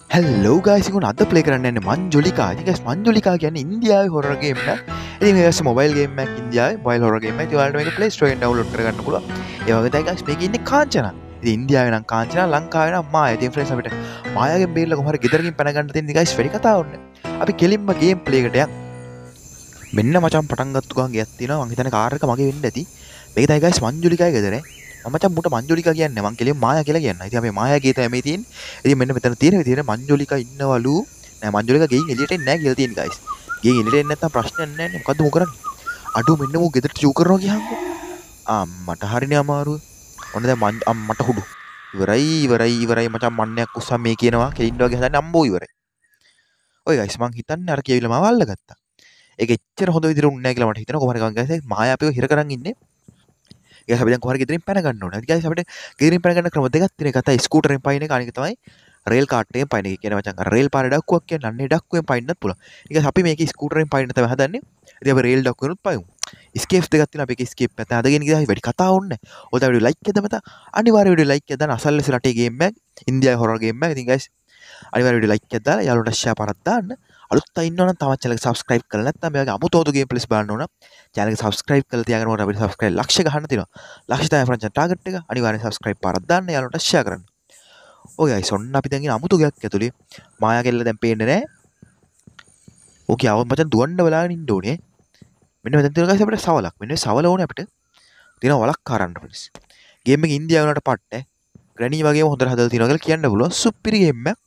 Hello guys, ඉතින් අද play කරන්න යන්නේ මංජුලිකා. ඉතින් guys මංජුලිකා කියන්නේ ඉන්දියාවේ horror game එකක්. ඉතින් මේක guys mobile game එකක් ඉන්දියාවේ mobile horror game එකක්. ඉතින් ඔයාලට මේක Play Store එකෙන් download කරගන්න පුළුවන්. ඒ වගේ තමයි guys මේකේ ඉන්නේ කාංචනා. ඉතින් ඉන්දියාවේ නම් කාංචනා, ලංකාවේ නම් මායා. ඉතින් friends අපිට මායාගෙන් බේරලා කොහොම හරි ගෙදරකින් පැන ගන්න තියෙන guys වැඩි කතාවක් නෑ. අපි කෙලින්ම game play එකට යමු. මෙන්න මචං පටන් ගත්තු ගමන් ගියක් තියෙනවා. මං හිතන්නේ කාර් එක මගේ වෙන්න ඇති. මේක තමයි guys මංජුලිකාගේ ගෙදර. මචං මුට මංජුලිකා කියන්නේ මං කෙලින් මායා කියලා කියන්න. ඉතින් අපි මායා ගේ තමයි මේ තියෙන්නේ. ඉතින් මෙන්න මෙතන තියෙන විදිහට මංජුලිකා ඉන්නවලු. නෑ මංජුලිකා ගෙයින් එළියට එන්නේ නැහැ කියලා තියෙන guys. ගෙයින් එළියට එන්නේ නැත්තම් ප්‍රශ්නයක් නැහැ නේ. මොකද්ද මු කරන්නේ? අඩෝ මෙන්න මු ගෙදරට චූ කරනවා කියහන්කෝ. මට හරිනේ අමාරුව. ඔන්න දැන් මට හුඩු. ඉවරයි මචං මන්නයක් උස්සන් මේ කියනවා. කෙලින්න වගේ හදන්නේ අම්බෝ ඉවරයි. ඔය guys මං හිතන්නේ අර කියවිලා මාව අල්ලගත්තා. ඒක එච්චර හොඳ විදිහට උන්නේ නැහැ කියලා මට හිතෙනවා. කොහොමද guys මායා අපිව හිර කරන් ඉන්නේ. ඒක අපි දැන් කොහරි ගෙදරින් පැන ගන්න ඕනේ. guys අපිට ගෙදරින් පැන ගන්න ක්‍රම දෙකක් තියෙන. එක තමයි ස්කූටරෙන් පයින් එක. අනික තමයි රේල් කාට් එකෙන් පයින් එක. කියන මචං අර රේල් පාරේ ඩක්කුවක් කියන්නේ අන්නේ ඩක්කුවෙන් පයින්නත් පුළුවන්. ඊට අපි මේකේ ස්කූටරෙන් පයින්න තමයි හදන්නේ. ඉතින් අපි රේල් ඩක්කුවෙනුත් පයිමු. ස්කේප්ස් දෙකක් තියෙනවා. අපි ඒක ස්කේප් පැත්ත හදගෙන ගියා. වැඩි කතා ඕනේ නැහැ. ඔය තමයි ලයික් එකද මත අනිවාර්ය වීඩියෝ ලයික් එකක් දාන්න. අසල්ලෙස රටේ ගේම් එකක්. ඉන්දියාවේ හොරර් ගේම් එකක්. ඉතින් guys අනිවාර්ය වීඩියෝ ලයික් එකක් දාලා යාළුවන්ට ෂෙයා පාරක් දාන්න. අලුත් අය ඉන්නවනම් තවත් channel එක subscribe කරලා නැත්නම් මේ වගේ අමුතෝතු ගේම් ප්ලේස් බලන්න ඕන. channel එක subscribe කරලා තියාගෙන මොකද අපිට subscribe ලක්ෂ ගහන්න තියෙනවා. ලක්ෂ තමයි friends target එක. අනිවාර්යෙන් subscribe පාරක් දාන්න යාළුවන්ට share කරන්න. ඔය guys ඔන්න අපි දැන් ඉන්නේ අමුතු ගයක් ඇතුලේ. මායා කෙල්ල දැන් පේන්නේ නැහැ. ඕකේ ආව මචං දුවන්න බලාගෙන ඉන්න ඕනේ. මෙන්න මෙතන තියෙනවා guys අපිට සවලක්. මෙන්න මේ සවල ඕනේ අපිට. තියෙනවා වලක් කරන්න friends. ගේම් එක ඉන්දියාව වලට පට්ට. ග්‍රැනි වගේම හොඳට හදලා තියෙනවා කියලා කියන්න පුළුවන්. සුපිරි ගේම් එකක්.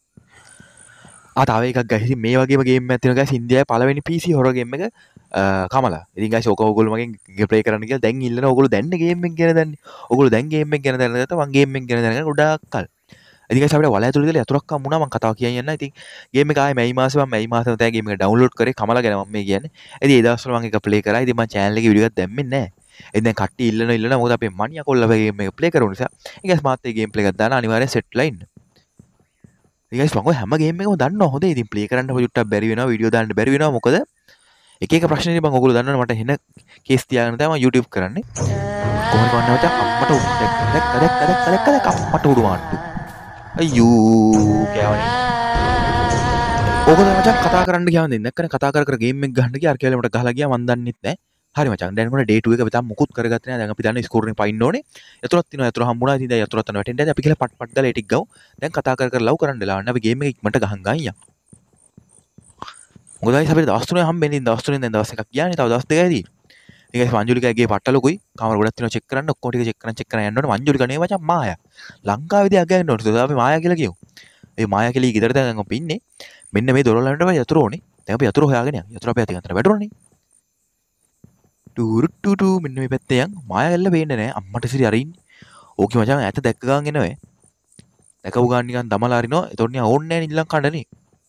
තව එකක් guys මේ වගේම ගේම් එකක් තියෙනවා guys ඉන්දියාවේ පළවෙනි PC horror game එක කමලා. ඉතින් guys ඕක ඕගොල්ලෝ මගෙන් play කරන්න කියලා දැන් ඉල්ලනවා. ඕගොල්ලෝ දැන් ගේම් එක ගැන දන්නේ. ඕගොල්ලෝ දැන් ගේම් එක ගැන දැනගත්තා. මං ගේම් එක ගැන දැනගන්න ගොඩාක් කල්. ඉතින් guys අපිට වල ඇතුළේ ඉඳලා යතුරක් හම්බුණා. මං කතාව කියන්න යන්න. ඉතින් ගේම් එක ආයේ මැයි මාසේ තමයි ගේම් එක download කරේ. කමලා ගැන මම මේ කියන්නේ. ඉතින් ඒ දවස්වල මං එක play කරා. ඉතින් මං channel එකේ වීඩියෝ එකක් දැම්මේ නැහැ. ඉතින් දැන් කට්ටිය ඉල්ලනවා මොකද අපේ මණියා කොල්ලා ගේම් එක play කරන නිසා. ඉතින් guys මාත් ඒ ගේම් play එකක් දාලා අනිවාර්යෙන් set ලා ඉන්න. guys මම හැම ගේම් එකම දන්නවා හොඳේ. ඉතින් ප්ලේ කරන්න පොඩ්ඩක් බැරි වෙනවා, වීඩියෝ දාන්න බැරි වෙනවා. මොකද එක එක ප්‍රශ්න ඉතින් මම ඔයගොල්ලෝ දන්නවනේ මට එන කේස් තියාගෙන තමයි මම YouTube කරන්නේ. කොහොමද වන්න මචං අම්මට උඩ දැක්ක අම්මට උඩ මාට්ටු. අයියෝ කෑවනේ. ඕක තමයි මචං කතා කරන්න ගියාම දෙන්නේ. නැක්කනේ කතා කර ගේම් එක ගහන්න ගියා. අර කියලා මට ගහලා ගියා මන් දන්නෙත් නැහැ. හරි මචං දැන් මොන day 2 එක අපි තාම මුකුත් කරගත්තේ නැහැ. දැන් අපි දන්නේ ස්කෝර් එකෙන් පයින්න ඕනේ. යතුරක් තියෙනවා. යතුර හම්බුණා. ඉතින් දැන් යතුරක් තන වැටෙන්න දැන් අපි කියලා පට් දාලා ඒ ටික ගමු. දැන් කතා කර ලව් කරන්න වෙලා නැහැ. අපි ගේම් එක ඉක්මනට ගහන් ගියා. මොකද guys අපිට දවස් 3 හම්බෙන්නේ. දවස් 3 දැන් දවස් එකක් ගියානේ. තව දවස් දෙකයිදී. ඉතින් guys මංජුලිකාගේ පට්ට ලොකුයි. කාමර ගොඩක් තියෙනවා චෙක් කරන්න. ඔක්කොම ටික චෙක් කරන් යන්න ඕනේ. මංජුලිකා නේ මචං මායා. ලංකාවේදී අගයන්න ඕනේ. ඒක අපි මායා කියලා කියමු. මේ මායා කියලා ගෙදර දැන් අපි ඉන්නේ. මෙන්න මේ දොරවල් වලට අපි යතුර ඕනේ. දැන් අපි යතුර හොයාගෙන යමු. යතුර අපි අතින් අතර වැටුණානේ. ටූ මෙන්න මේ පැත්තේ යන් මායා ගැල්ල පේන්නේ නැහැ. අම්මට සිරි අරින්නේ. ඕකේ මචං ඇත දැක්ක ගාන් එනවා. දැකපු ගාන් නිකන් දමලා අරිනවා. එතකොට නිකන් ඕන්නේ නැහැ නිලං කඩනේ.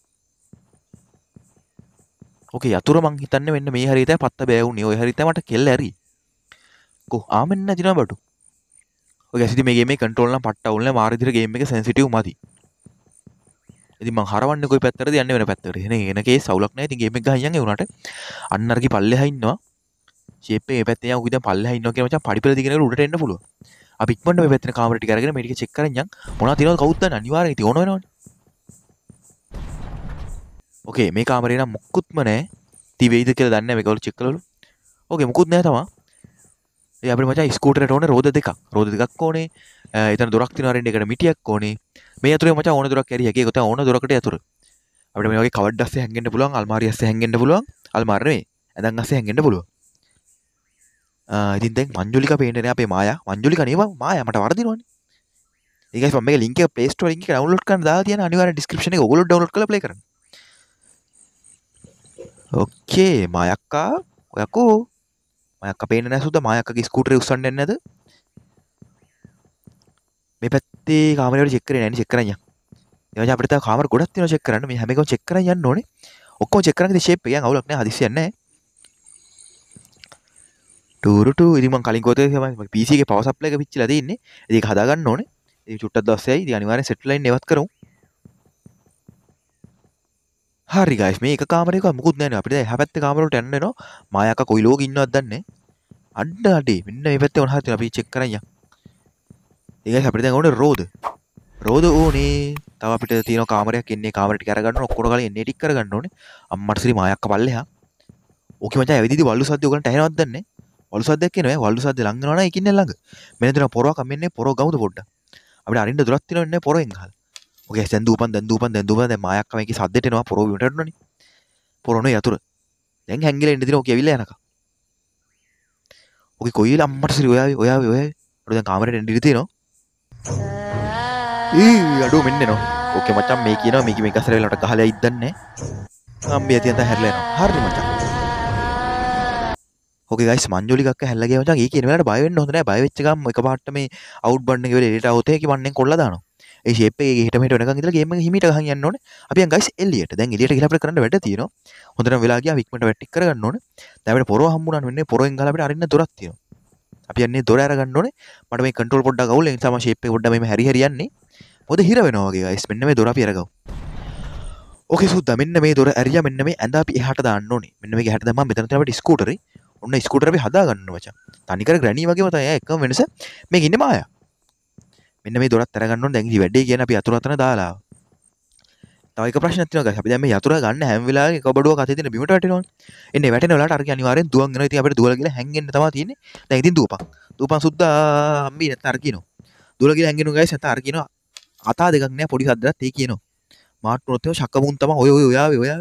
ඕකේ යතුර මං හිතන්නේ මෙන්න මේ හරිය තමයි පත්ත බෑ වුනේ. ඔය හරිය තමයි මට කෙල්ල ඇරි. කො ආමෙන් නැතිනවා බඩු. ඔය ගැස් ඉතින් මේ ගේමේ කන්ට්‍රෝල් නම් පට්ට අවුල් නැහැ. මාර විදිහට ගේම් එක සෙන්සිටිව් මදි. ඉතින් මං හරවන්නේ කොයි පැත්තටද යන්නේ වෙන පැත්තකට. එන කේස් අවුලක් නැහැ. ඉතින් ගේම් එක ගහන් යන් ඒ උනාට අන්න අරකි පල්ලෙහා ඉන්නවා. ෂේප් එක මේ පැත්තේ යන් උකි දැන් පල්ලෙහා ඉන්නවා කියන මචං පඩිපෙළ දිගිනකට උඩට එන්න පුළුවන්. අපි ඉක්මනට මේ පැත්තේ කාමර ටික අරගෙන මේ ටික චෙක් කරන් යන් මොනවද තියෙනවද කවුද දන්නේ අනිවාර්යෙන් ඉතින් ඕන වෙනවනේ. ඕකේ මේ කාමරේ නම් මුකුත්ම නැහැ. ඉතින් වෙයිද කියලා දන්නේ නැහැ මේක වල චෙක් කළලු. ඕකේ මුකුත් නැහැ තමයි. ඒ අපිට මචං ස්කූටරේට ඕනේ රෝද දෙකක්. රෝද දෙකක් ඕනේ. එතන දොරක් තියෙනවා රෙන්න එකට මිටියක් ඕනේ. මේ යතුරේ මචං ඕන දොරක් ඇරිය හැකියි. ඒක ඕන දොරකට යතුර. අපිට මේ වගේ කවඩ් අස්සේ හැංගෙන්න පුළුවන්, අල්මාරිය අස්සේ හැංගෙන්න පුළුවන්. අල්මාරිය නෙමෙයි. ඇඳන් අස්සේ හැංගෙන්න පුළුවන්. ඉතින් දැන් මංජුලිකා පේන්නේ නැහැ අපේ මායා. මංජුලිකා නේ මායා මට වරදිනවනේ. ඒ guys මම මේක link එක Play Store link එක download කරන්න දාලා තියෙන අනිවාර්යෙන් description එකේ ඔයගොල්ලෝ download කරලා play කරන්න. ඕකේ මායක්කා ඔයකෝ මායක්කා පේන්නේ නැහැ සුද්දා. මායක්කාගේ ස්කූටරේ උස්සන්න යන්නේ නැද? මේ පැත්තේ කාමරේ වල චෙක් කරේ නැහැ නේ. චෙක් කරන් යන්න. ඒ වගේ අපිට තව කාමර ගොඩක් තියෙනවා චෙක් කරන්න. මේ හැම එකම චෙක් කරන් යන්න ඕනේ. ඔක්කොම චෙක් කරන් ඉතින් shape එකෙන් අවුලක් නැහැ. හදිස්සියක් නැහැ. ඉතින් මං කලින් ගොතේ තමයි PC එකේ power supply එක පිච්චිලා තියෙන්නේ. ඉතින් ඒක හදා ගන්න ඕනේ. ඉතින් චුට්ටක් දවසෙයි ඉතින් අනිවාර්යෙන් set line එවත් කරමු. හරි guys මේ එක කාමරයක මුකුත් නැහැ නේ. අපිට දැන් එහා පැත්තේ කාමර වලට යන්න වෙනවා. මායාක කොයි ලෝකෙ ඉන්නවද දන්නේ නැහැ. අඩේ මෙන්න මේ පැත්තේ මොනවා හරි තියෙනවා. අපි check කරන් යන්න. ඒ guys අපිට දැන් ඕනේ රෝද. රෝද ඕනේ. තව අපිට තියෙන කාමරයක් ඉන්නේ කාමරේ ටික අරගන්න ඕනේ. ඔක්කොම ගාලා එන්නේ ටික කරගන්න ඕනේ. අම්මට සිරි මායක්ක පල්ලෙහා. ඕකේ මචං ඇවිදිදි වල්ලු සද්ද ඔයගලන්ට ඇහෙනවද දන්නේ? වල්ලු සද්දයක් එනවා. වල්ලු සද්ද ලඟ වෙනවා නේද? ඒකින්නේ ළඟ. මෙන්න දෙන පොරවක් අම්මෙන්නේ පොරව ගමුද පොඩ්ඩක්. අපිට අරින්න දොරක් තියෙනවනේ පොරෙන් ගහලා. ඕකේ දැන් දූපන් දැන් මායක්ක මේකේ සද්දෙට එනවා පොරව බිමට වැටුණානේ. පොරොනේ යතුරු. දැන් හැංගිලා ඉන්න දින ඕකේ ඇවිල්ලා යනකම්. ඕකේ කොයිල අම්මට සිරි ඔයාවේ. අර දැන් කාමරේට එන්න ඉඳී තියෙනවා. අඩෝ මෙන්න එනවා. ඕකේ මචං මේ කියනවා මේක අසර වෙලාවට ගහලා ඉද්දන්නේ. අම්බේ ඇතියන් තව හැරලා යනවා. හරි මචං. ඕකේ ගයිස් මංජුලි කක්ක හැල්ලා ගියා මචං. ඒ කියන වෙලාවට බය වෙන්න හොඳ නෑ. බය වෙච්ච ගමන් එකපාරට මේ අවුට් බටන් එක වෙලේ එලියට આવුත් එක මන්නෙන් කොල්ල දානවා. ඒ ෂේප් එකේ හිට මෙහෙට වෙනකන් ඉඳලා ගේම් එක හිමීට ගහන් යන්න ඕනේ. අපි යන් ගයිස් එලියට. දැන් එලියට ගිහලා අපිට කරන්න වැඩ තියෙනවා. හොඳටම වෙලා ගියා වික්මට වැටික් කරගන්න ඕනේ. දැන් අපිට පොරව හම්බුණානේ වෙන්නේ පොරෙන් ගහලා අපිට අරින්න දොරක් තියෙනවා. අපි යන්නේ දොර අරගන්න ඕනේ. මට මේ කන්ට්‍රෝල් පොඩ්ඩක් අවුල් ඒ නිසා මම ෂේප් එක පොඩ්ඩක් මෙහෙම හැරි යන්නේ. මොකද හිර වෙනවා වගේ ගයිස්. මෙන්න මේ දොර අපි අරගමු. ඕකේ සුද්දා මෙන්න මේ දොර ඇරියා මෙන්න මේ ඇඳ අපි එහාට දාන්න ඕනේ. මෙන්න මේක එහාට දැම්මම මෙතන තියෙන අපිට ස්කූටරේ. ඔන්න ස්කූටර් අපි හදා ගන්න මචං. තනිකර ග්‍රැනි වගේම තමයි එකම වෙනස. මේක ඉන්නේ මායා. මෙන්න මේ දොරත් අරගන්න ඕනේ. දැන් ඉතින් වැඩේ කියන අපි යතුරු අතන දාලා. තව එක ප්‍රශ්නයක් තියෙනවා ගයිස්. අපි දැන් මේ යතුරු ගන්න හැම වෙලාවෙම එක බඩුවක් අතේ තියෙන බිමට වැටෙනවනේ. එන්නේ වැටෙන වෙලාවට අර අනිවාර්යෙන් දුවන් වෙනවා. ඉතින් අපිට දුවලා ගිහලා හැංගෙන්න තමයි තියෙන්නේ. දැන් ඉතින් දුවපන් සුද්දා අම්මී නැත්නම් අර කියනවා. දුවලා ගිහලා හැංගෙනවා ගයිස්. නැත්නම් අර කියනවා අතා දෙකක් නෑ පොඩි සද්දයක් ඒ කියනවා. මාට්ටුනොත් එම ශක්කමුන් තමයි ඔයාවේ.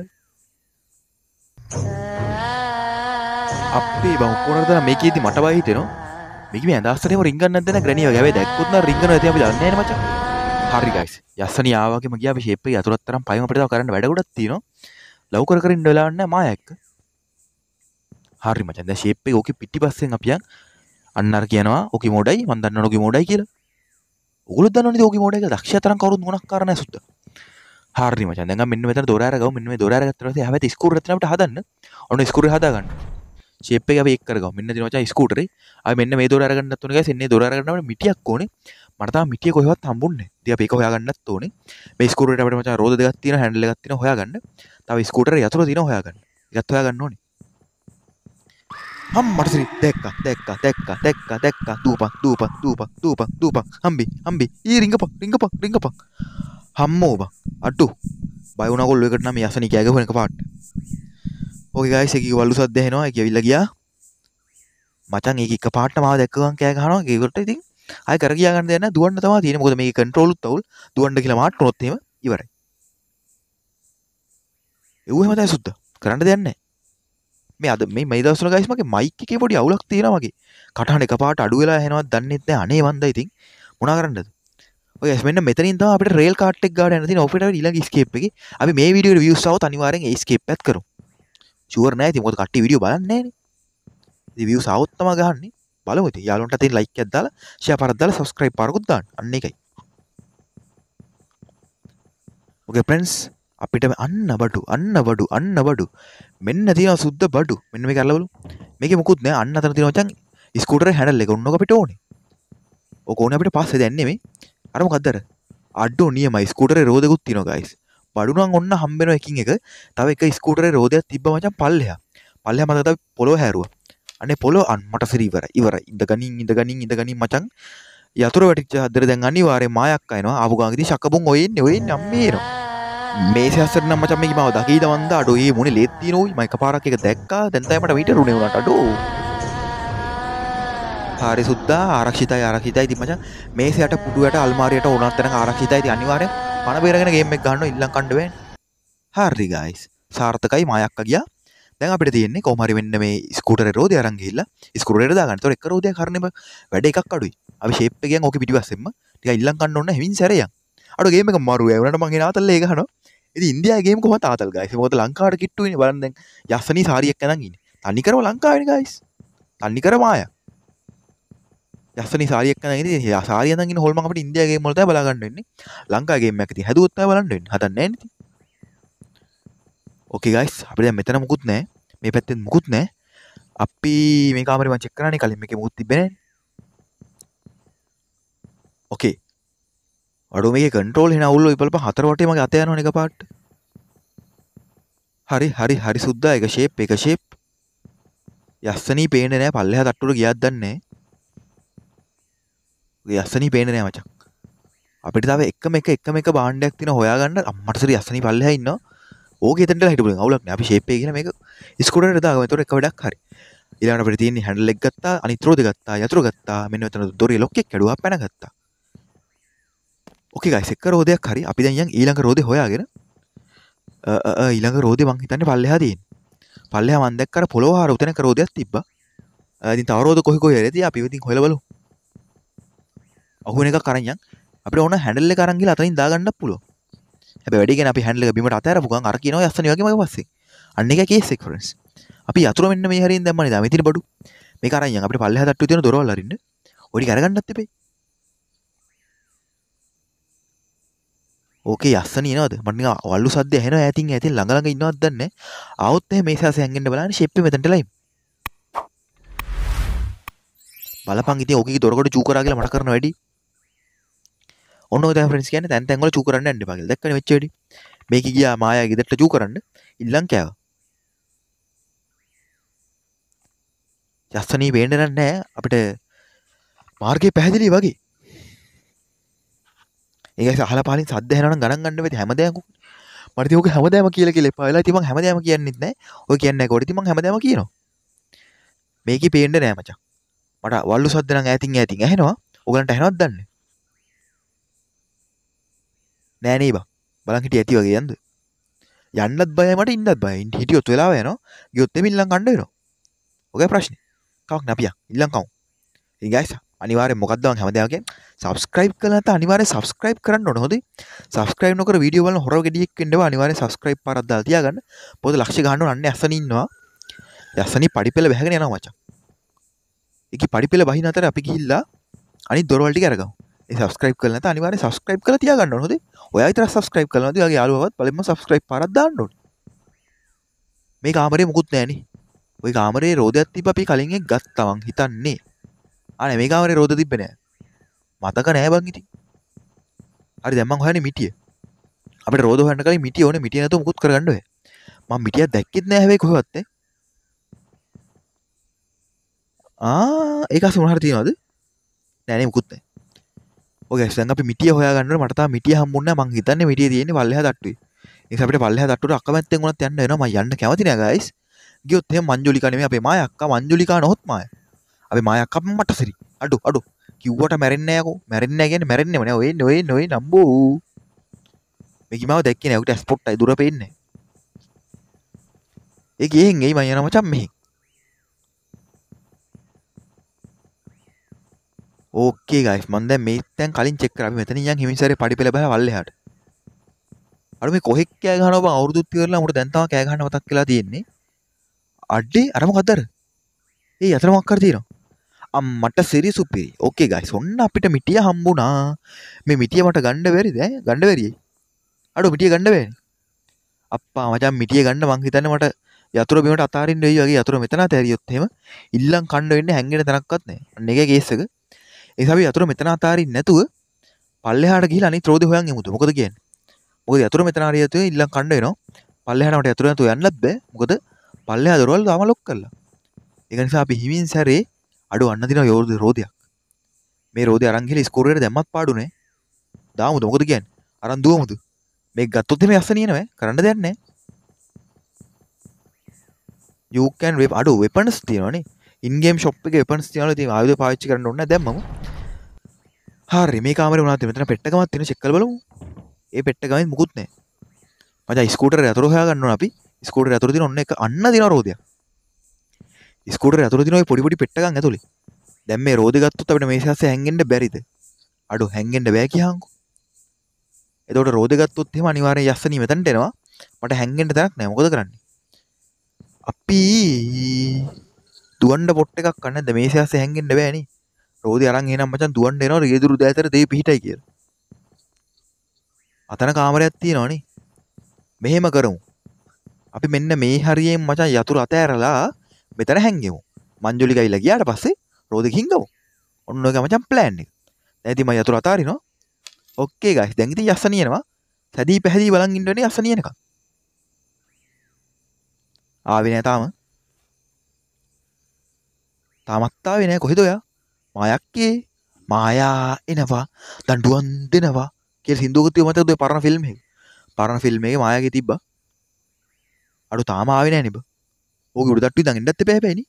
අපේ බං කොරද මේකේදී මට බය හිතෙනවා. මේක මේ ඇඳාස්තරේම රින්ගන් නැද්ද නේ ග්‍රැනි වගේ. හැබැයි දැක්කොත් නම් රින්ගනවා ඉතින් අපි දන්නේ නැහැ නේ මචං. හරි ගයිස්. යස්සනි ආවගේම ගියා අපි ෂේප් එකේ අතුරත් තරම් පයින් අපිට තව කරන්න වැඩ ගොඩක් තියෙනවා. ලව් කර ඉන්න වෙලාවක් නැහැ මායා එක්ක. හරි මචං. දැන් ෂේප් එක ඕකේ පිටිපස්සෙන් අපි යන් අන්න අර කියනවා ඕකේ මොඩයි මන් දන්නවනේ ඕකේ මොඩයි කියලා. ඔගොල්ලෝ දන්නවනේ ඕකේ මොඩයි කියලා. දක්ෂයා තරම් කවුරුත් මොනක් කරන්නේ නැහැ සුද්දා. හරි මචං. දැන් මෙන්න මෙතන දොර අරගමු. මෙන්න මේ දොර අරගත්තා ඊපස්සේ හැබැයි ස්කූටර් එක අපිට හදන්න. ඔන්න ස්කූටර් හදා ගන්න. ෂේප් එක අපි එක් කරගමු. මෙන්න දින මචං ස්කූටරේ. අපි මෙන්න මේ දොර අරගන්නත් ඕනේ ගයිස්. එන්නේ දොර අරගන්න අපිට මිටියක් ඕනේ. මට තාම මිටිය කොහෙවත් හම්බුන්නේ නැහැ. ඉතින් අපි ඒක හොයාගන්නත් ඕනේ. මේ ස්කූටරේට අපිට මචං රෝද දෙකක් තියෙනවා, හැන්ඩල් එකක් තියෙනවා හොයාගන්න. තව ස්කූටරේ යතුරු තියෙනවා හොයාගන්න. ඒකත් හොයාගන්න ඕනේ. මට සිරි දැක්කා. දූපන්. හම්බි. ඊ රිංගපන්. හම්මෝ බං. අඩු. බය වුණා කොල්ලෝ එකට නම් යසනි කෑ ගහුවා එක පාට. ඕකේ ගයිස් එකේ වල්ලු සද්ද ඇහෙනවා. ඒක ඇවිල්ලා ගියා. මචං ඒක එක පාට මාව දැක්ක ගමන් කෑ ගහනවා. ඒකට ඉතින් ආයෙ කර ගියා ගන්න දෙයක් නැහැ. දුවන්න තමයි තියෙන්නේ. මොකද මේකේ කන්ට්‍රෝලුත් අවුල්. දුවන්න කියලා මාට් වුණොත් එහෙම ඉවරයි. ඒව එහෙම තමයි සුද්දා. කරන්න දෙයක් නැහැ. මේ දවස්වල ගයිස් මගේ මයික් එකේ පොඩි අවුලක් තියෙනවා මගේ. කටහඬ එකපාරට අඩු වෙලා එනවත් දන්නෙත් නැහැ. අනේ වන්දා ඉතින් මොනා කරන්නද? ඔය මෙන්න මෙතනින් තමයි අපිට රේල් කාට් එක ගාඩ යන්න තියෙන. ඔපිට ඊළඟ ස්කේප් එකේ අපි මේ වීඩියෝේ views આવොත් අනිවාර්යෙන් ඒ ස්කේප් එකත් කරමු. ෂුවර් නෑ ඉතින් මොකද කට්ටිය වීඩියෝ බලන්නේ නෑනේ. ඉතින් views આવොත් තමයි ගහන්නේ. බලමු ඉතින්. යාළුවන්ට අතින් ලයික් එකක් දාලා ෂෙයා පාරක් දාලා subscribe පාරකුත් දාන්න. අන්න ඒකයි. ඔකේ friends අපිට අන්න බඩු. මෙන්න තියෙනවා සුද්ද බඩු. මෙන්න මේක අරලා බලමු. මේකේ මොකුත් නෑ. අන්න අතන තියෙනවා මචං ස්කූටරේ හැන්ඩල් එක. ඔන්නෝක අපිට ඕනේ. ඕක ඕනේ අපිට පස්සේ දැන් නෙමෙයි. අර මොකක්ද අර? අඩෝ නියමයි ස්කූටරේ රෝදෙකුත් තියෙනවා guys. බඩු නම් ඔන්න හම්බ වෙනවා එකින් එක. තව එක ස්කූටරේ රෝදයක් තිබ්බ මචං පල්ලෙහා. මතක තමයි පොළොව හැරුවා. අනේ පොළොව මට සිරි ඉවරයි. ඉඳගනින් මචං. යතුරු වැටිච්ච හදර දැන් අනිවාර්යෙන් මායක් අයනවා. ආපු ගාන ඉතින් ශකබුන් ඔය එන්නේ අම්මේ එනවා. මේ සැස්සට නම් මචං මේක මාව දකීද වන්ද අඩෝ ඒ මොනේ ලේත් තියෙනෝයි මම එකපාරක් එක දැක්කා. දැන් තමයි මට මීටර උනේ උනට අඩෝ. හරි සුද්දා ආරක්ෂිතයි ඉතින් මචං මේසයට පුඩුවට අල්මාරියට ඕනත් තැනක ආරක්ෂිතයි ඉතින් අනිවාර්යෙන් පණ බේරගෙන ගේම් එක ගන්නවා ඉල්ලන් කන්න බෑනේ. හරි ගයිස් සාර්ථකයි මායක්ක ගියා. දැන් අපිට තියෙන්නේ කොහොම හරි මෙන්න මේ ස්කූටරේ රෝදේ අරන් ගිහිල්ලා ස්කූටරේට දාගන්න. ඒතකොට එක රෝදයක් හරිනේ වැඩ එකක් අඩුයි. අපි ෂේප් එකෙන් ඕකේ පිටිපස්සෙන්ම ටිකක් ඉල්ලන් කන්න ඕන හැවින් සැරයක්. අඩෝ ගේම් එක මරුවේ. උනට මං එන ආතල්ලේ ගහනවා. ඉතින් ඉන්දියාවේ ගේම් කොහොමද ආතල් ගයිස්. මොකද ලංකාවට කිට්ටුයිනේ බලන්න දැන් යස්සනී සාරියක් අරන් ඉන්නේ. තනිකරම ලංකාවේනේ ගයිස්. තනිකර මායා. යස්සනී සාරියක් අරන් ඉන්නේ. සාරිය අරන් ඉන්න හොල්මන් අපිට ඉන්දියාවේ ගේම් වල තමයි බලා ගන්න වෙන්නේ. ලංකාවේ ගේම් එකක් ඉතින් හැදුවොත් තමයි බලන්න වෙන්නේ. හදන්නේ නැහැ නේ ඉතින්. ඕකේ ගයිස් අපිට දැන් මෙතන මුකුත් නැහැ. මේ පැත්තෙන් මුකුත් නැහැ. අපි මේ කාමරේ මම චෙක් කරානේ කලින් මේකේ මුකුත් තිබ්බේ නැහැ. ඕකේ. අඩෝ මේකේ කන්ට්‍රෝල් එන අවුල් බලපන් හතර වටේ මගේ අත යනවනේ එකපාරට. හරි සුද්දා එක ෂේප්. යස්සනී පේන්නේ නැහැ පල්ලෙහා තට්ටුවට ගියාද දන්නේ නැහැ. යස්සනී පේන්නේ නැහැ මචං. අපිට තව එකම එක භාණ්ඩයක් තියෙන හොයාගන්න අම්මට සරි අස්සනි පල්ලෙහා ඉන්නවා. ඕකේ එතනට හිටපු ගමන් අවුලක් නෑ. අපි ෂේප් එකේ ගිහලා මේක ස්කූටරේට දාගමු. ඒතකොට එක වැඩක් හරි. ඊළඟට අපිට තියෙන්නේ හැන්ඩල් එක ගත්තා, අනිත් රෝදේ ගත්තා, යතුරු ගත්තා. මෙන්න මෙතන දොරේ ලොක් එක කැඩුවා, පැන ගත්තා. ඕකේ ගයිස්, එක රෝදයක් හරි. අපි දැන් යන් ඊළඟ රෝදේ හොයාගෙන ඊළඟ රෝදේ මං හිතන්නේ පල්ලෙහා තියෙන්නේ. පල්ලෙහා මං දැක්ක අර පොළොව හාර උතන එක රෝදයක් තිබ්බා. ඉතින් තව රෝද කොහි කොහේ හරි අපි ඉතින් හොයලා බලමු. අහුවෙන එකක් අරන් යන්. අපිට ඕන හැන්ඩල් එක අරන් ගිහලා අතනින් දාගන්නත් පුළුවන්. හැබැයි වැඩි කියන්නේ අපි හැන්ඩල් එක බිමට අතහැරපු ගමන් අර කියනවා යස්සනි වගේම පස්සේ. අන්න එක කේස් එක ෆ්‍රෙන්ඩ්ස්. අපි යතුරු මෙන්න මේ හරියෙන් දැම්මනේ. දැන් මෙතන බඩු. මේක අරන් යන්. අපිට පල්ලෙහා තට්ටුවේ තියෙන දොරවල් අරින්න. ඔය ටික අරගන්නත් එපේ. ඕකේ යස්සනි එනවද? මට නිකන් වල්ලු සද්ද ඇහෙනවා ඈතින් ඈතින් ළඟ ළඟ ඉන්නවද දන්නේ නැහැ. ආවොත් එහෙම මේ සාසෙ හැංගෙන්න බලන්න ෂේප් එක මෙතනට ලයින්. බලපන් ඉතින් ඕකේ දොරකට චූ කරා කියලා මට කරන වැඩි. ඔන්න ඔය තමයි ෆ්‍රෙන්ඩ්ස් කියන්නේ තැන් වල චූ කරන්න යන්න එපා කියලා. දැක්කනේ වෙච්ච වැඩි. මේක ගියා මායාගේ ගෙදරට චූ කරන්න. ඉල්ලන් කෑවා. යස්සනි පේන්නේ නැහැ අපිට මාර්ගේ පැහැදිලි වගේ. ඒක අහලා පහලින් සද්ද ඇහෙනවා නම් ගණන් ගන්න වෙයි හැමදේම. මට ඉතින් ඕක හැමදේම කියලා එපා වෙලා ඉතින් මං හැමදේම කියන්නෙත් නැහැ. ඔය කියන්නේ නැහැ කොට ඉතින් මං හැමදේම කියනවා. මේකේ පේන්නේ නැහැ මචං. මට වල්ලු සද්ද නම් ඈතින් ඇහෙනවා. ඔයගලන්ට ඇහෙනවද දන්නේ? නෑ නේ බා. බලන් හිටිය ඇති වගේ යන්ද? යන්නත් බයයි මට ඉන්නත් බයයි. හිටියොත් වෙලාව යනවා. ගියොත් එමෙ ඉල්ලන් කණ්ඩ වෙනවා. ඔගේ ප්‍රශ්නේ. කවක් නෑ අපි ඉල්ලන් කමු. ඉතින් ගයිස් අනිවාර්යෙන් මොකද්ද මං හැමදාම කියන්නේ subscribe කරලා නැත්නම් අනිවාර්යෙන් subscribe කරන්න ඕනේ හොඳේ. subscribe නොකර වීඩියෝ බලන හොර ගෙඩියෙක් වෙන්න බෑ. අනිවාර්යෙන් subscribe පාරක් දාලා තියාගන්න. පොත ලක්ෂ ගන්න ඕන අන්නේ අස්සන ඉන්නවා. යස්සනි පඩිපෙළ බහගෙන යනවා මචං. ඒකේ පඩිපෙළ බහින අතර අපි ගිහිල්ලා අනිත් දොරවල් ටික අරගමු. ඒ subscribe කරලා නැත්නම් අනිවාර්යෙන් subscribe කරලා තියාගන්න ඕනේ හොඳේ. ඔයා විතරක් subscribe කරලා නැති ඔයාගේ යාළුවවත් බලෙන්ම subscribe පාරක් දාන්න ඕනේ. මේ කාමරේ මුකුත් නෑනේ. ওই කාමරේ රෝදයක් තිබ්බ අපි කලින් එක ගත්තා මං හිතන්නේ. අනේ මේ කාමරේ රෝද තිබ්බේ නෑ. මතක නෑ බං ඉතින්. හරි දැන් මං හොයන්නේ මිටිය. අපිට රෝද හොයන්න කලින් මිටිය ඕනේ. මිටිය නැතුව මුකුත් කරගන්න බෑ. මම මිටියක් දැක්කෙත් නෑ හැබැයි කොහෙවත් නේ. ඒක අස්සේ මොන හරි තියනවද? නෑ නේ මුකුත් නෑ. ඔය ගයිස් දැන් අපි මිටිය හොයාගන්න ඕනේ. මට තාම මිටිය හම්බුන්නේ නෑ. මං හිතන්නේ මිටිය තියෙන්නේ පල්ලෙහා තට්ටුවේ. ඒ නිසා අපිට පල්ලෙහා තට්ටුවට අකමැත්තෙන් උනත් යන්න වෙනවා. මම යන්න කැමති නෑ ගයිස්. ගියොත් එහෙම මංජුලිකා නෙමෙයි අපේ මායක්කා. මංජුලිකා නොහොත් මාය. අපේ මායක්කා මට සරි. අඩු කිව්වට මැරෙන්නේ නෑ යකෝ. මැරෙන්නේ නෑ කියන්නේ මැරෙන්නේම නෑ. ඔය නම්බෝ. මේක මාව දැක්කේ නෑ. උට ස්පොට්ටයි දුර පේන්නේ. ඒ ගියෙන් එයි මං යනවා මචං මෙහි. ඕකේ ගයිස් මම දැන් මේ දැන් කලින් චෙක් කරා. අපි මෙතනින් යන් හිමිසරේ පඩිපෙළ බහලා වල්ලෙහාට. අර මේ කොහෙක් කෑ ගහනවා බං අවුරුදුත් ඉවරලා උඹට දැන් තමයි කෑ ගහන්න මතක් වෙලා තියෙන්නේ. අඩේ අර මොකද අර? ඒ අතර මොකක් කර තියෙනවා? අම්මට සිරි සුපිරි. ඕකේ ගයිස් ඔන්න අපිට මිටිය හම්බුණා. මේ මිටිය මට ගන්න බැරිද? ගන්න බැරියි. අඩෝ මිටිය ගන්න බෑනේ. අප්පා මචං මිටිය ගන්න මං හිතන්නේ මට යතුරු බිමට අතාරින්න වෙයි වගේ. යතුරු මෙතන අතෑරියොත් එහෙම ඉල්ලන් කන්න වෙන්නේ හැංගෙන තැනක්වත් නැහැ. අන්න ඒකේ කේස් එක. ඒ නිසා අපි යතුරු මෙතන අතාරින්න නැතුව පල්ලෙහාට ගිහලා අනිත් රෝදේ හොයන් යමුද? මොකද කියන්නේ? මොකද යතුරු මෙතන හරියට ඉල්ලන් කන්න වෙනවා. පල්ලෙහාට මට යතුරු නැතුව යන්නත් බෑ. මොකද පල්ලෙහා දොරවල් තාම ලොක් කරලා. ඒක නිසා අපි හිමින් සැරේ අඩු අන්න දිනවා රෝදයක්. මේ රෝදේ අරන් ගිහලා ස්කෝරේට දැම්මත් පාඩුනේ. දාමුද? මොකද කියන්නේ? අරන් දුවමුද? මේක ගත්තොත් එමේ යස්සනිය නෑ. කරන්න දෙයක් නෑ. you can අඩු weapons තියෙනවනේ. in game shop එකේ weapons තියෙනවා. ඉතින් ආයුධ පාවිච්චි කරන්න ඕනේ නැහැ දැම්මම. හරි මේ කාමරේ මොනවද මෙතන පෙට්ටකමක් තියෙන චෙක් කරලා බලමු. ඒ පෙට්ටකමෙන් මුකුත් නැහැ. මචං ස්කූටරේ යතුරු හොයා ගන්න ඕන අපි. ස්කූටරේ යතුරු තියෙන ඔන්න එක අන්න දිනවා රෝදයක්. ස්කූටරේ යතුරු තියෙන ඔය පොඩි පොඩි පෙට්ටකම් ඇතුලේ. දැන් මේ රෝදේ ගත්තොත් අපිට මේ සැස්සේ හැංගෙන්න බැරිද? අඩු හැංගෙන්න බෑ කියහන්කෝ. එතකොට රෝදේ ගත්තොත් එහෙම අනිවාර්යෙන් යස්සනී මෙතනට එනවා. මට හැංගෙන්න තැනක් නැහැ. මොකද කරන්නේ? අපි දුවන්න පොට් එකක් ගන්න නැද්ද? මේ සැස්සේ හැංගෙන්න බෑනේ. රෝදේ අරන් එනනම් මචං දුවන්න එනවා රියදුරු දෑතර දෙයි පිහිටයි කියලා. අතන කාමරයක් තියෙනවනේ. මෙහෙම කරමු. අපි මෙන්න මේ හරියෙන් මචං යතුරු අතෑරලා මෙතන හැංගෙමු. මංජුලි ගයිලා ගියාට පස්සේ රෝදේ කිංගමු. ඔන්න ඔය මචං ප්ලෑන් එක. දැන් ඉතින් මම යතුරු අතාරිනවා. ඕකේ ගයිස්. දැන් ඉතින් යස්සනියනවා. සැදී පැහැදී බලන් ඉන්න වෙන්නේ යස්සනියනකම්. ආවේ නෑ තාම. තාමත් ආවේ නෑ කොහෙද ඔයා? මායක්කේ මායා එනවා දඬුවම් දෙනවා කියලා සින්දුවකුත් තියෙනවා මතකද ඔය පරණ ෆිල්ම් එකේ. පරණ ෆිල්ම් එකේ මායාගේ තිබ්බා. අඩු තාම ආවේ නැහැ නේ බ. ඕකේ උඩ තට්ටුවේ ඉඳන් එන්නත් එපා හැබැයිනේ.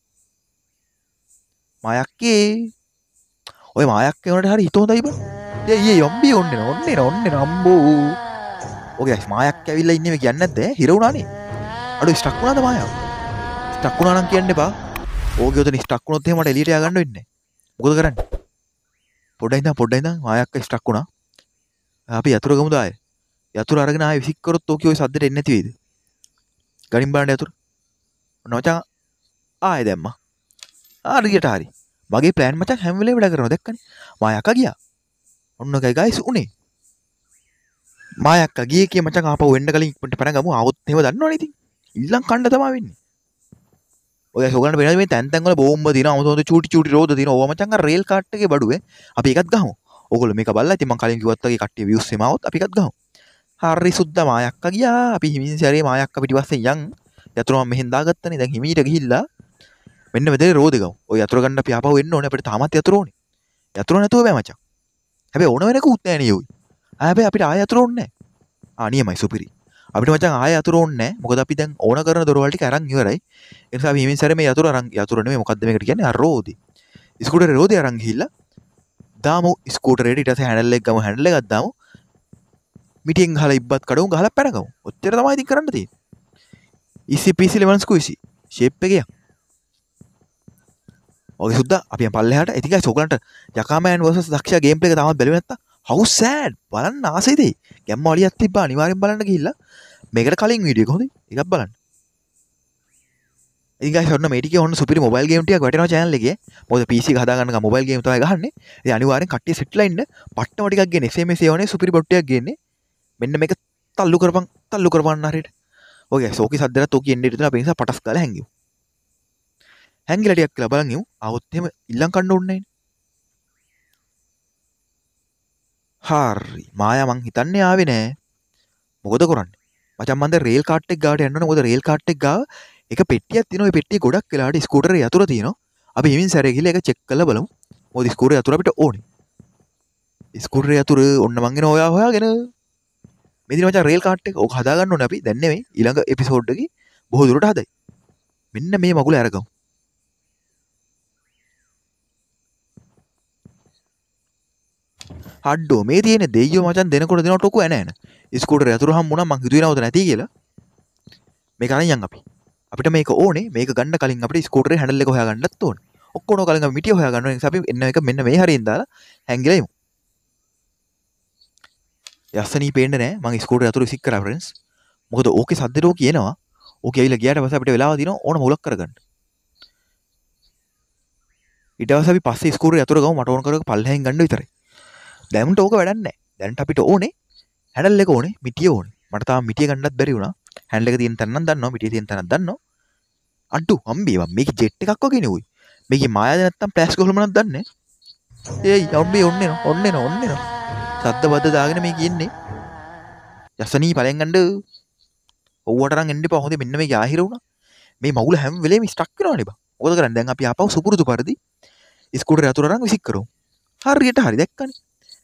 මායක්කේ ඔය මායක්කේ උනට හරි හිත හොඳයි බ. ඊයේ යම්බි ඔන්නේ අම්බෝ. ඕකේ ගයිස් මායක්කේ ඇවිල්ලා ඉන්නේ මේ කියන්නේ නැද්ද? හිර වුණානේ. අඩු ස්ටක් වුණාද මායාව? ස්ටක් වුණා නම් කියන්න එපා. ඕකේ උතන ස්ටක් වුණොත් එහෙම මට එළියට යආ ගන්න වෙන්නේ නැහැ. මොකද කරන්නේ? පොඩ්ඩයි ඉඳන් මායක්කේ ස්ටක් වුණා. අපි යතුරු ගමුද ආයේ? යතුරු අරගෙන ආයේ විසික් කරොත් ඕකේ ඔය සද්දෙට එන්නේ නැති වෙයිද? ගනින් බලන්න යතුරු. ඔන්න මචං ආයේ දැම්මා. හරියට හරි. මගේ ප්ලෑන් මචං හැම වෙලේම වැඩ කරනවා දැක්කනේ. මායක්කා ගියා. ඔන්න ගයි ගයිස් උනේ. මායක්කා ගියේ කිය මචං ආපහු වෙන්න කලින් ඉක්මනට පැන ගමු. ආවොත් එහෙම දන්නවනේ ඉතින්. ඉල්ලන් කන්න තමයි වෙන්නේ. ඔය සෝගන්න වෙනද මේ තැන් තැන් වල බෝම්බ දිනවා. අමුතු චූටි රෝද දිනවා. ඕවා මචං අර රේල් කාට් එකේ බඩුවේ. අපි එකත් ගහමු. ඕගොල්ලෝ මේක බලලා ඉතින් මං කලින් කිව්වත් වගේ කට්ටිය views එම આવොත් අපි එකත් ගහමු. හරි සුද්දා මායක්කා ගියා. අපි හිමින් සැරේ මායක්කා පිටිපස්සෙන් යන්. යතුරු මම මෙහෙන් දාගත්තනේ. දැන් හිමීට ගිහිල්ලා මෙන්න මෙතේ රෝද ගමු. ඔය යතුරු ගන්න අපි ආපහු එන්න ඕනේ. අපිට තාමත් යතුරු ඕනේ. යතුරු නැතුව බෑ මචං. හැබැයි ඕන වෙනකුත් නෑ නේ යෝයි. හැබැයි අපිට ආය යතුරු ඕනේ නෑ. නියමයි සුපිරි. අපිට මචං ආය යතුරු ඕනේ නෑ. මොකද අපි දැන් ඕන කරන දොරවල් ටික අරන් ඉවරයි. ඒ නිසා අපි හිමින් සැරේ මේ යතුරු නෙමෙයි මොකද්ද මේකට කියන්නේ? අර රෝදේ. ස්කූටරේ රෝදේ අරන් ගිහිල්ලා දාමු ස්කූටරේට ඊට පස්සේ හැන්ඩල් එක ගමු. හැන්ඩල් එකක් දාමු. මිටියෙන් ගහලා ඉබ්බත් කඩමු ගහලා පැනගමු. ඔච්චර තමයි ඉතින් කරන්න තියෙන්නේ. easy peasy lemon squeezy. shape එකේ යන්. ඔගේ සුද්දා අපි යන් පල්ලෙහාට. ඉතින් guys ඔයගලන්ට යකාමෑන් vs දක්ෂයා ගේම් ප්ලේ එක තාමත් බැලුවේ නැත්තම් how sad බලන්න ආසයිද? ගැම්ම ඔලියක් තිබ්බා අනිවාර්යෙන් බලන්න ගිහිල්ලා. මේකට කලින් වීඩියෝ එක හොඳයි. ඒකත් බලන්න. ඉතින් guys ඔන්න මේ ටිකේ ඔන්න සුපිරි මොබයිල් ගේම් ටිකක් වැටෙනවා channel එකේ. මොකද PC එක හදා ගන්න මොබයිල් ගේම් තමයි ගහන්නේ. ඉතින් අනිවාර්යෙන් කට්ටිය සෙට්ලා ඉන්න. පට්ටම ටිකක් ගේන්නේ. SMS ඒවනේ සුපිරි බොට් ටිකක් ගේන්නේ. මෙන්න මේක තල්ලු කරපන් හරියට. ඔය guys ඕකේ සද්දලත් ඕකේ එන්නේ ඉතින් අපි නිසා පටස් ගාලා හැංගිමු. හැංගිලා ටිකක් කියලා බලන් ඉමු. ආවොත් එහෙම ඉල්ලන් කන්න ඕනේ නැහැ. හරි. මායා මං හිතන්නේ ආවේ නෑ. මොකද කරන්නේ? මචං මන්ද රේල් කාට් එක ගාවට යන්න ඕනේ. මොකද රේල් කාට් එක ගාව එක පෙට්ටියක් තියෙනවා. ඒ පෙට්ටිය ගොඩක් වෙලාවට ස්කූටරේ යතුරු තියෙනවා. අපි හිමින් සැරේ ගිහලා ඒක චෙක් කරලා බලමු. මොකද ස්කූටරේ යතුරු අපිට ඕනේ. ස්කූටරේ යතුරු ඔන්න මං එන හොයාගෙන මෙදින මචං රේල් කාට් එක ඕක හදා ගන්න ඕනේ අපි. දැන් නෙමෙයි ඊළඟ එපිසෝඩ් එකේ බොහෝ දුරට හදයි. මෙන්න මේ මගුල අරගමු. හඩෝ මේ තියෙන දෙයියෝ මචං දෙනකොට දෙනකොට ඔකු ඇන. ස්කූටර් යතුරු හම්බුණා මං හිතුවේ නවත නැති කියලා. මේක අරන් යන් අපි. අපිට මේක ඕනේ. මේක ගන්න කලින් අපිට ස්කූටරේ හැන්ඩල් එක හොයාගන්නත් ඕනේ. ඔක්කොම කලින් අපි මිටිය හොයාගන්න ඕනේ. ඒ නිසා අපි එන්න එක මෙන්න මේ හරියෙන් දාලා හැංගිලා ඉමු. යස්සනී පේන්නේ නැහැ. මං ස්කූටර් යතුරු විසික් කරා ෆ්‍රෙන්ඩ්ස්. මොකද ඕකේ සද්දේට කියනවා. ඕකේ ඇවිල්ලා ගියාට පස්සේ අපිට වෙලාව දිනවා ඕන මුලක් කරගන්න. ඊට පස්සේ අපි පස්සේ ස්කූටර් යතුරු ගමු මට ඕන කරගෙන පල්ලෙහෙන් ගන්න විතරයි. දැන්ට ඕක වැඩක් නැහැ. දැන්ට අපිට ඕනේ හැන්ඩල් එක ඕනේ, මිටිය ඕනේ. මට තාම මිටිය ගන්නත් බැරි වුණා. හැන්ඩල් එක තියෙන තැන නම් දන්නවා, මිටිය තියෙන තැනක් දන්නවා. අඩු අම්බේ මේක ජෙට් එකක් වගේ නෙවෙයි. මේකේ මායාද නැත්තම් ප්ලාස් ගොල්මනක් දන්නේ. ඒයි අම්බේ ඔන්නේ. සද්ද බද්ද දාගෙන මේ කියන්නේ. යසනී පලෙන් ගන්න. ඔව්වට අරන් එන්න එපා. හොඳේ මෙන්න මේක ආහිර වුණා. මේ මගුල හැම වෙලේම ස්ටක් වෙනවනේ බා. මොකද කරන්නේ? දැන් අපි ආපහු සුපුරුදු පරිදි ස්කූටර් යතුරු අරන් විසික් කරමු. හරියට හරි දැක්කනේ.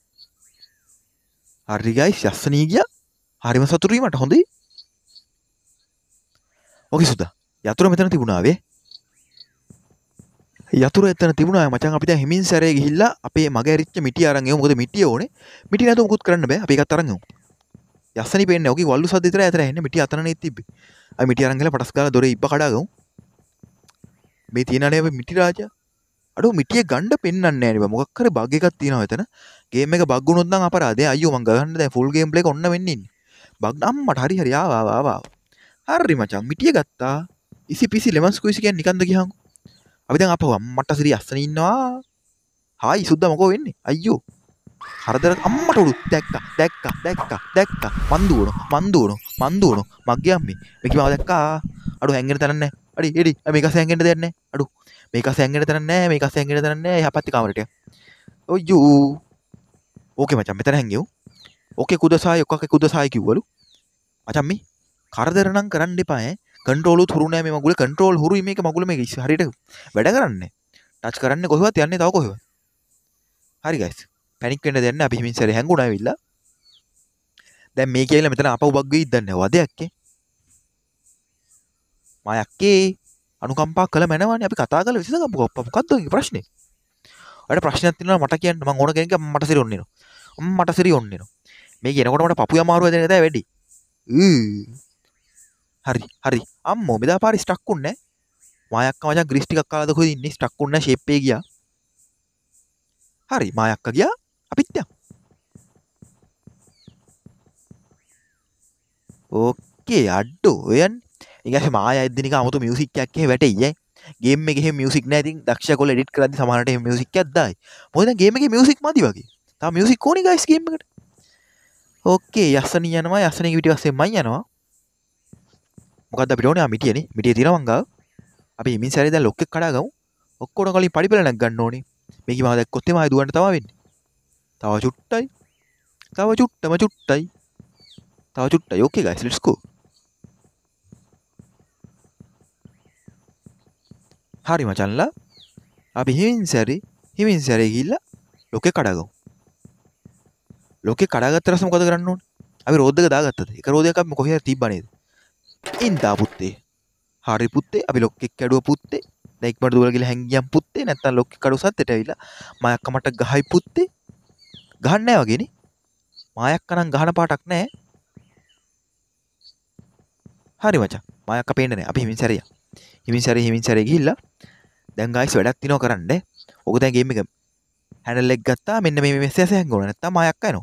හරි ගයිස් යස්සනී ගියා. හරිම සතුටුයි මට හොඳයි. ඔකේ සුදා. යතුරු මෙතන තිබුණා වේ. යතුරු එතන තිබුණා මචං අපි දැන් හිමින් සැරේ ගිහිල්ලා අපේ මග ඇරිච්ච මිටිය අරන් එමු. මොකද මිටිය ඕනේ. මිටිය නැතුව මුකුත් කරන්න බෑ. අපි ඒකත් අරන් එමු. යස්සනී පේන්නේ. ඔකේ වල්ලු සද්ද විතරයි අතර ඇහෙන්නේ. මිටිය අතන නේ තිබ්බේ. අපි මිටිය අරන් ගිහලා පටස් ගාලා දොරේ ඉබ්බ කඩාගමු. මේ තියනනේ අපි මිටි රාජා. අඩෝ මිටිය ගන්න පෙන්වන්නේ නැහැ නේ. මොකක් කරේ බග් එකක් තියෙනවා එතන. ගේම් එක බග් වුණොත් නම් අපරාධේ. අයියෝ මං ගහන්න දැන් ෆුල් ගේම් ප්ලේ එක ඔන්න වෙන්නේ ඉන්නේ. බග් අම්මට හරි ආවා. හරි මචං මිටිය ගත්තා. ඉසි පිසි ලෙමන් ස්ක්වීසි කියන්නේ නිකන්ද ගියහන්. අපි දැන් අපව අම්මට සිරි අස්සන ඉන්නවා. හායි සුද්දා මොකෝ වෙන්නේ? අයියෝ. හරදර අම්මට උඩු දැක්කා. මන් දුවනවා. මග්ගේ අම්මේ. මේක මාව දැක්කා. අඩෝ හැංගෙන තැන නැහැ. එඩි මේක හැංගෙන්න දෙයක් නැහැ. අඩෝ මේක හැංගෙන තැන නැහැ. යහපත්ති කාමරට. ඔය්යෝ. ඕකේ මචං මෙතන හැංගෙව්. ඕකේ කුදසායි කිව්වලු. මචං මේ කරදර නම් කරන්න එපා ඈ. කන්ට්‍රෝල් උත් හුරු නෑ මේ මගුල. කන්ට්‍රෝල් හුරුයි මේක මගුල මේක හරියට වැඩ කරන්නේ. ටච් කරන්නේ කොහෙවත් යන්නේ තව කොහෙවත්. හරි ගයිස් පැනික් වෙන්න දෙන්න අපි හිමින් සැරේ හැංගුණා ඇවිල්ලා දැන් මේ කියලා මෙතන අපව බග් වෙයිද දන්නේ නැහැ වදයක්කේ මායක්කේ අනුකම්පා කළ මැනවනේ අපි කතා කරලා විසඳගමු මොකක්ද ඔයගේ ප්‍රශ්නේ ඔයාලට ප්‍රශ්නයක් තියෙනවා මට කියන්න මම ඕන කෙනෙක් මට සිරි ඔන්න මට සිරි ඔන්නෙනවා මේ කියනකොට මට පපුව අමාරු වෙන එක තමයි වැඩි හරි අම්මෝ මෙදා පාරේ ස්ටක් උන්නේ මායක්කා මචං ග්‍රීස් ටිකක් කාලාද කොහෙද ඉන්නේ ස්ටක් උන්නේ ෂේප් එකේ ගියා හරි මායක්කා ගියා අපිත් යමු ඕකේ අඩෝ ඔයන් ඊගැසේ මායා එද්දිනික 아무තු මියුසික් එකක් එහෙ වැටෙයි ඈ ගේම් එකේ එහෙම මියුසික් නැහැ ඉතින් දක්ෂයකොල්ල එඩිට් කරද්දි සමහරට එහෙම මියුසික් එකක් දායි මොකද දැන් ගේම් එකේ මියුසික් මදි වගේ තාම මියුසික් ඕනේ ගයිස් ගේම් එකට ඕකේ යස්සනී යනවා යස්සනී පිටිපස්සේ මම යනවා මොකද්ද අපිට ඕනේ මිටියනේ මිටිය තියෙනවා මං ගාව අපි හිමින් සැරේ දැන් ලොක් එක කඩා ගමු ඔක්කොම කලින් පඩිපෙළ නැග ගන්න ඕනේ මේක මම දැක්කොත් එමා දුවන්න තමයි වෙන්නේ තව චුට්ටයි ඕකේ ගයිස් ලෙට්ස් ගෝ හරි මචන්ලා අපි හිමින් සැරේ ගිහිල්ලා ලොකේ කඩාගමු ලොකේ කඩාගත්ත රස මොකද කරන්න ඕනේ අපි රෝඩ් එක දාගත්තද ඒක රෝඩ් එකක් අපි කොහේ හරි තිබ්බා නේද ඉන්දා පුත්තේ හරි පුත්තේ අපි ලොක් එක කැඩුවා පුත්තේ දැන් ඉක්මනට දුවලා ගිහලා හැංගියම් පුත්තේ නැත්තම් ලොක් එක කඩුව සද්දට ඇවිල්ලා මායක්ක මට ගහයි පුත්තේ ගහන්නේ නැහැ වගේනේ මායක්ක නම් ගහන පාටක් නැහැ හරි මචං මායක්ක පේන්නේ නැහැ අපි හිමින් සැරේ ගිහිල්ලා දැන් ගයිස් වැඩක් තියනවා කරන්න ඕක දැන් ගේම් එක හැන්ඩල් එක ගත්තා මෙන්න මේ මෙසේජ් එකක් ගන්න නැත්තම් මායක්ක එනවා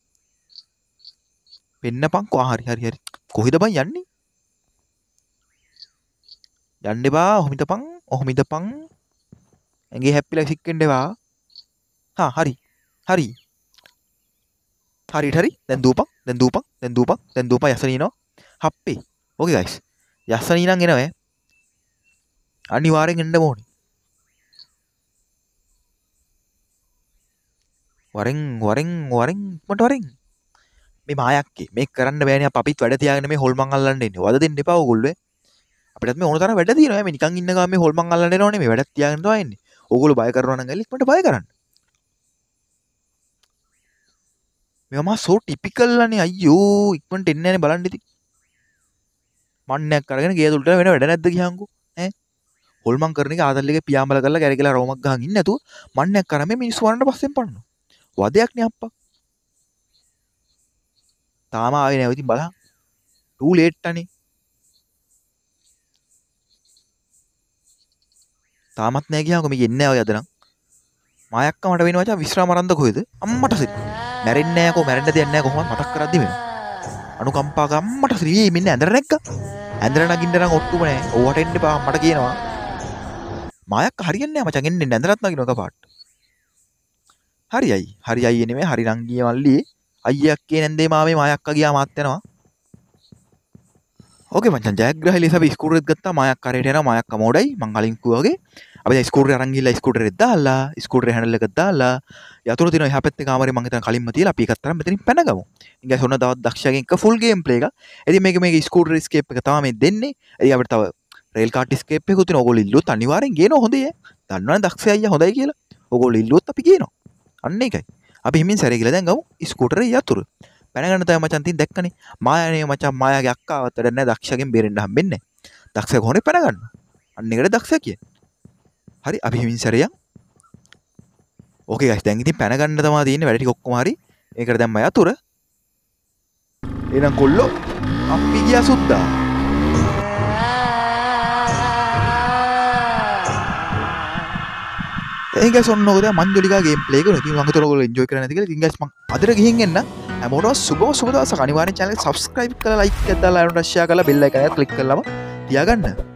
පෙන්නපන්කෝ හරි කොහෙද බං යන්නේ යන්න එපා ඔහොම ඉඳපන් ඇඟේ හැප්පිලා සික් වෙන්න එපා හරි දැන් දූපන් යසනීනවා හප්පේ ඕකේ ගයිස් යසනී නම් එනවා අනිවාර්යෙන් එන්න ඕනේ වරෙන් මේ මායක්කේ මේක කරන්න බෑනේ අපිත් වැඩ තියාගෙන මේ හොල්මන් අල්ලන්න ඉන්නේ වද දෙන්න එපා ඕගොල්ලෝ අපිටත් මේ ඕන තරම් වැඩ තියෙනවා මේ නිකන් ඉන්න ගමන් මේ හොල්මන් අල්ලන්න එනවනේ මේ වැඩක් තියාගෙන තමයි ඉන්නේ ඕගොල්ලෝ බය කරනවා නම් ගල්ලි ඉක්මනට බය කරන්න මේවා සෝ ටිපිකල් අනේ අයියෝ ඉක්මනට එන්නේ නැනේ බලන්න ඉතින් මන්නයක් අරගෙන ගේ තුලට වෙන වැඩ නැද්ද ගියන්කෝ ඈ හොල්මන් කරන එක ආදල්ලගේ පියාඹල කරලා කැරකිලා රෝමක් ගහන් ඉන්නේ නැතුව මන්නයක් කරා මේ මිනිස්සු වරන්න පස්සෙන් පන්නනවා වදයක් නේ අප්පා තාම ආවේ නැහැ ඉතින් බලන්න ටූ ලේට් අනේ තාමත් නැහැ ගියාම මේක එන්නේ නැහැ ඔය අද නම් මායක්ක මට වෙන මචං විශ්‍රාම අරන්ද කොහෙද අම්මට සිට මැරෙන්නේ නැහැ කො මැරෙන්න දෙයක් නැහැ කොහොමද මතක් කරද්දි වෙනවා අනුකම්පා ගම්මට සිරි මෙන්න ඇඳර නැග්ගා ඇඳර නගින්න නම් ඔට්ටුම නැහැ ඕවට එන්න එපා මට කියනවා මායක්ක හරියන්නේ නැහැ මචං එන්නේ ඇඳරත් නගිනවා කපාට හරි අයියේ නෙමෙයි හරි රංගිය මල්ලි අයියක්කේ නැන්දේ මාමේ මායක්ක ගියා මාත් යනවා ඕකේ මචං ජයග්‍රහයි ලෙස අපි ස්කූටර් එක ගත්තා මායක්ක කරේට යනවා මායක්ක මෝඩයි මං කලින් කිව්වා වගේ අපි දැන් ස්කූටරේ අරන් ගිහලා ස්කූටරේ දාලා ස්කූටරේ හැන්ඩල් එක දාලා යතුරු තියෙනවා එහා පැත්තේ කාමරේ මං හිතන කලින්ම තියලා අපි එකක් තරම් මෙතනින් පැනගමු ඉතින් ගයිස් ඔන්න තවත් දක්ෂයගෙන් එක ෆුල් ගේම් ප්ලේ එකක් ඉතින් මේක ස්කූටර් ස්කේප් එක තමයි මේ දෙන්නේ ඉතින් අපිට තව රේල් කාට් ස්කේප් එකකුත් තියෙනවා ඕගොල්ලෝ ඉල්ලුවොත් අනිවාර්යෙන් ගේනවා හොඳයි දන්නවනේ දක්ෂය අයියා හොඳයි කියලා ඕගොල්ලෝ ඉල්ලුවොත් අපි ගේනවා අන්න ඒකයි අපි හිමින් සැරේ ගිහලා දැන් ගමු ස්කූටරේ යතුරු පැනගන්න තමයි මචන් තින් දැක්කනේ මායානේ මචන් මායාගේ අක්කාවත් වැඩ නැහැ දක්ෂගෙන් බේරෙන්න හම්බෙන්නේ නැහැ දක්ෂයා කොහොනේ පැනගන්න අන්න ඒකට දක්ෂයා කියන්නේ හරි අපි හිමින් සැරේ යන් ඕකේ ගයිස් දැන් ඉතින් පැනගන්න තමයි තියෙන්නේ වැඩ ටික ඔක්කොම හරි ඒකට දැම්ම යතුර එහෙනම් කොල්ලෝ අපි ගියා සුද්දා ඒ ගයිස් ඔන්න ඔක දැන් මංජලිකා ගේම් ප්ලේ කරනවා ඉතින් මම හිතුවා ඔයගොල්ලෝ එන්ජොයි කරන්නේ නැති කියලා ඉතින් ගයිස් මම අදට ගිහින් එන්න හැමෝටම සුබ දවසක් අනිවාර්යෙන් channel එක subscribe කරලා like එකක් දාලා අනුරශ්‍යා කරලා bell icon එක click කරලාම තියාගන්න